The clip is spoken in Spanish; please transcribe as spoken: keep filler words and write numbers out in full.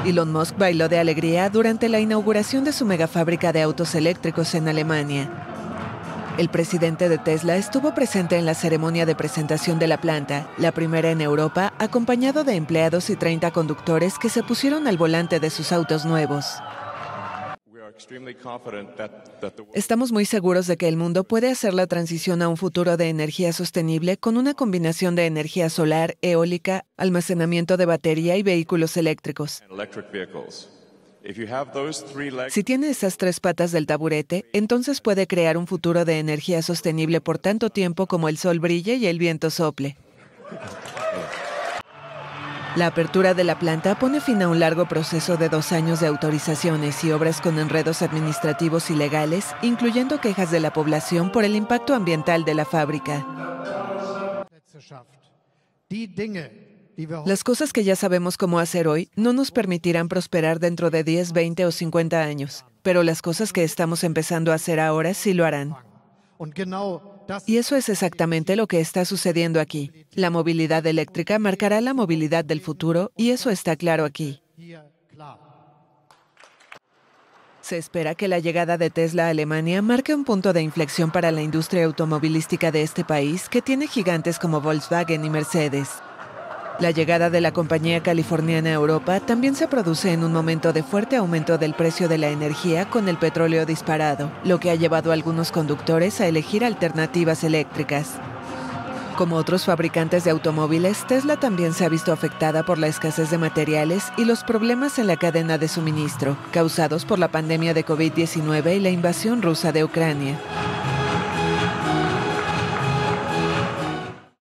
Elon Musk bailó de alegría durante la inauguración de su megafábrica de autos eléctricos en Alemania. El presidente de Tesla estuvo presente en la ceremonia de presentación de la planta, la primera en Europa, acompañado de empleados y treinta conductores que se pusieron al volante de sus autos nuevos. Estamos muy seguros de que el mundo puede hacer la transición a un futuro de energía sostenible con una combinación de energía solar, eólica, almacenamiento de batería y vehículos eléctricos. Si tiene esas tres patas del taburete, entonces puede crear un futuro de energía sostenible por tanto tiempo como el sol brille y el viento sople. La apertura de la planta pone fin a un largo proceso de dos años de autorizaciones y obras con enredos administrativos y legales, incluyendo quejas de la población por el impacto ambiental de la fábrica. Las cosas que ya sabemos cómo hacer hoy no nos permitirán prosperar dentro de diez, veinte o cincuenta años, pero las cosas que estamos empezando a hacer ahora sí lo harán. Y eso es exactamente lo que está sucediendo aquí. La movilidad eléctrica marcará la movilidad del futuro y eso está claro aquí. Se espera que la llegada de Tesla a Alemania marque un punto de inflexión para la industria automovilística de este país, que tiene gigantes como Volkswagen y Mercedes. La llegada de la compañía californiana a Europa también se produce en un momento de fuerte aumento del precio de la energía con el petróleo disparado, lo que ha llevado a algunos conductores a elegir alternativas eléctricas. Como otros fabricantes de automóviles, Tesla también se ha visto afectada por la escasez de materiales y los problemas en la cadena de suministro, causados por la pandemia de COVID diecinueve y la invasión rusa de Ucrania.